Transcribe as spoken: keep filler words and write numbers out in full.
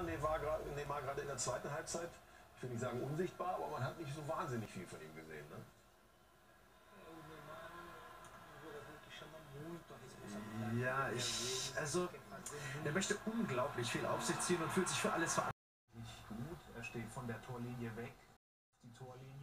Neymar gerade in der zweiten Halbzeit, ich will nicht sagen unsichtbar, aber man hat nicht so wahnsinnig viel von ihm gesehen. Ne? Ja, ich, also, er möchte unglaublich viel auf sich ziehen und fühlt sich für alles verantwortlich. Nicht gut, er steht von der Torlinie weg, die Torlinie.